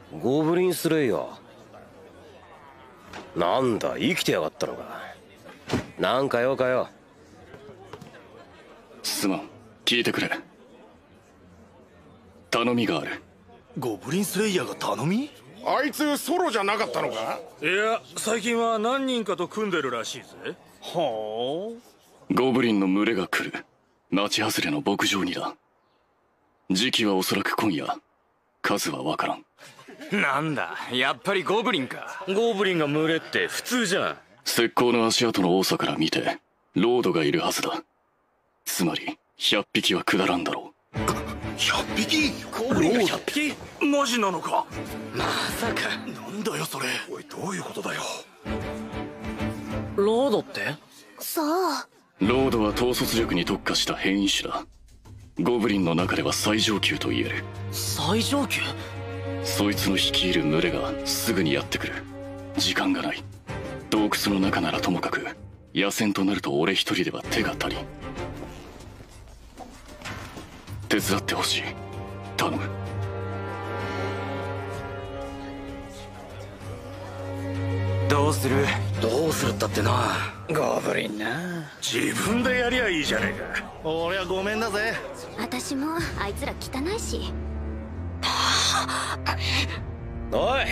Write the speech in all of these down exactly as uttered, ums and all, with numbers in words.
ゴブリンスレイヤー。なんだ生きてやがったのか。なんか用かよ。 すまん、聞いてくれ。頼みがある。 ゴブリンスレイヤーが頼み？ あいつソロじゃなかったのか？ いや、最近は何人かと組んでるらしいぜ。 はあ。ゴブリンの群れが来る。町外れの牧場にだ。時期はおそらく今夜。数は分からん。 なんだ、やっぱりゴブリンか。 ゴブリンが群れって普通じゃん。 石膏の足跡の多さから見てロードがいるはずだ。つまりひゃっぴきは下らんだろう。 ひゃっぴき？ ゴブリンがひゃっぴき？ マジなのか？ まさか。 なんだよそれ。おい、どういうことだよ。 ロードって？ さあ、 ロードは統率力に特化した変異種だ。ゴブリンの中では最上級と言える。 最上級？ そいつの率いる群れがすぐにやってくる。時間がない。洞窟の中ならともかく野戦となると俺一人では手が足りん。手伝ってほしい。頼む。 どうする？ どうするったってな。ゴブリンな。 自分でやりゃいいじゃねえか。 俺はごめんだぜ。 私もあいつら汚いし。 おい、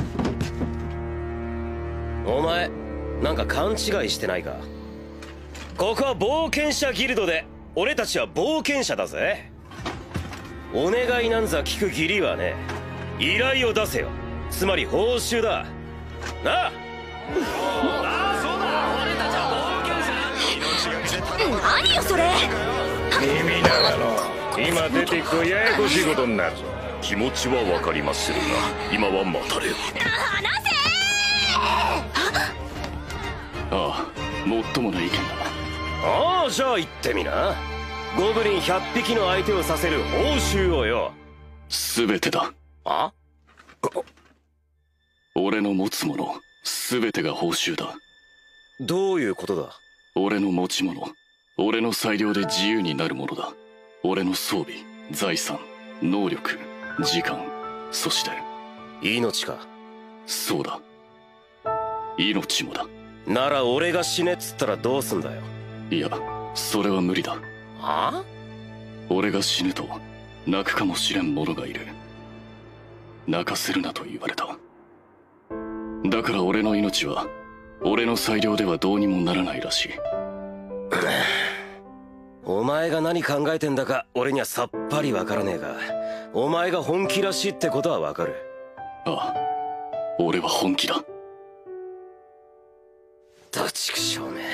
お前なんか勘違いしてないか？ここは冒険者ギルドで俺たちは冒険者だぜ。お願いなんざ聞く義理はねえ。依頼を出せよ。つまり報酬だなあ。 何よそれ。 耳長の今出ていくとややこしいことになるぞ。 気持ちはわかりまするが今は待たれよ。 離せ。 ああ、もっともな意見だ。 ああ、じゃあ言ってみな。ゴブリンひゃっぴきの相手をさせる報酬をよ。 全てだ。 あ？ 俺の持つもの全てが報酬だ。 どういうことだ？ 俺の持ち物、俺の裁量で自由になるものだ。俺の装備、財産、能力、時間、そして命か。 そうだ、命もだ。 なら俺が死ねっつったらどうすんだよ。 いや、それは無理だ。 あ？ 俺が死ぬと泣くかもしれん者がいる。泣かせるなと言われた。だから俺の命は俺の裁量ではどうにもならないらしい。 お前が何考えてんだか俺にはさっぱりわからねえが、お前が本気らしいってことはわかる。 ああ、俺は本気だ。 どちくしょうめ。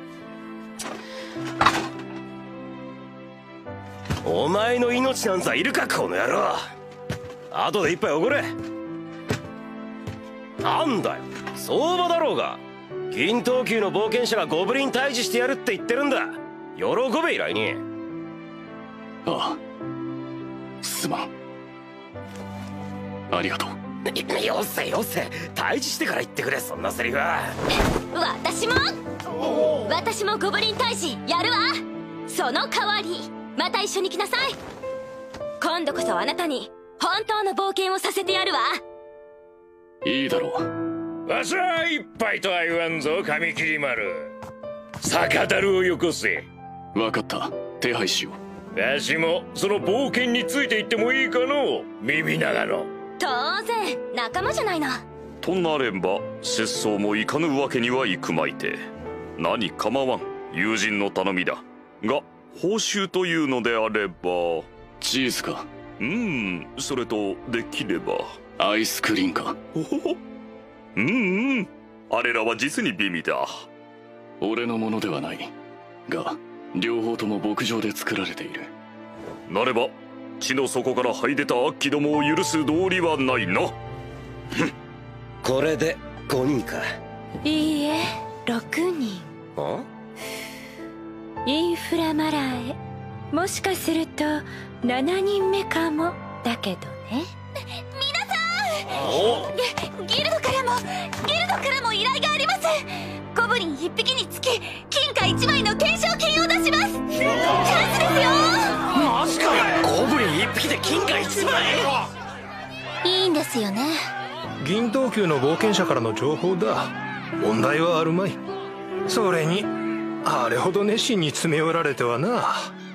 お前の命なんざいるかこの野郎。後で一杯おごれ。なんだよ、相場だろうが。銀等級の冒険者がゴブリン退治してやるって言ってるんだ。喜べ依頼人。 ああ、すまん。ありがとう。 よせよせ、退治してから言ってくれ、そんなセリフは。 私も私もゴブリン退治やるわ。その代わりまた一緒に来なさい。今度こそあなたに本当の冒険をさせてやるわ。 いいだろう。 わしは一杯とは言わんぞ、髪切り丸。酒樽をよこせ。 分かった、手配しよう。わしもその冒険についていってもいいかの、耳長の。 当然仲間じゃないの。 となれば拙僧も行かぬわけにはいくまいて。何構わん、友人の頼みだが、報酬というのであれば。 チーズか？ うーん、それとできればアイスクリーンか？ ほほほ。うんうん、あれらは実に美味だ。 俺のものではないが、両方とも牧場で作られている。 なれば地の底から這い出た悪鬼どもを許す道理はないな。 これでごにんか？ いいえ、ろくにん。 あ？ インフラマラーへ。もしかするとしちにんめかもだけどね。皆さん、ギルドからもギルドからも依頼があります。ゴブリンいっぴきにつき金貨いちまいの懸賞金を出します。チャンスですよ。 マジかよ。ゴブリンいっぴきで金貨いちまい？ いいんですよね。 銀刀宮の冒険者からの情報だ。問題はあるまい。それにあれほど熱心に詰め寄られてはな。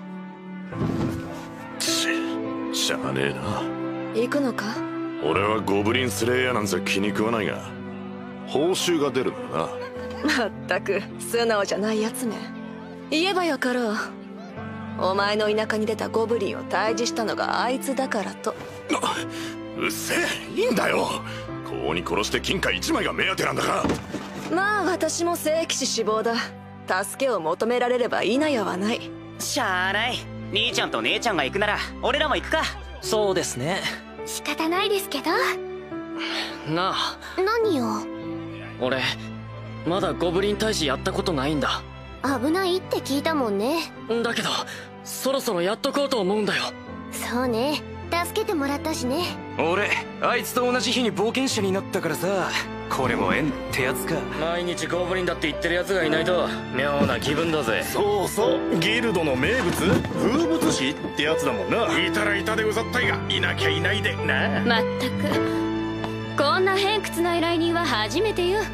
ししゃあねえな。 行くのか？ 俺はゴブリンスレイヤーなんざ気に食わないが、報酬が出るんだな。 まったく素直じゃないやつめ。言えばよかろう。お前の田舎に出たゴブリンを退治したのがあいつだからと。 うっせえ、いいんだよ。こうに殺して金貨一枚が目当てなんだから。 まあ私も聖騎士志望だ。助けを求められれば否やはない。 しゃあない。兄ちゃんと姉ちゃんが行くなら俺らも行くか。 そうですね。 仕方ないですけど。 なあ、 何よ。 俺まだゴブリン退治やったことないんだ。 危ないって聞いたもんね。 だけどそろそろやっとこうと思うんだよ。 そうね、助けてもらったしね。 俺あいつと同じ日に冒険者になったからさ、これも縁ってやつか。 毎日ゴブリンだって言ってるやつがいないと妙な気分だぜ。 そうそう、ギルドの名物風物詩ってやつだもんな。 いたらいたでうざったいが、いなきゃいないでな。 まったくこんな偏屈な依頼人は初めてよ。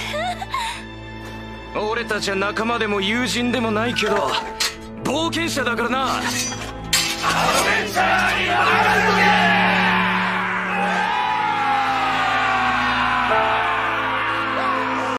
俺たちは仲間でも友人でもないけど冒険者だからな。アドベンチャーに任せとけ。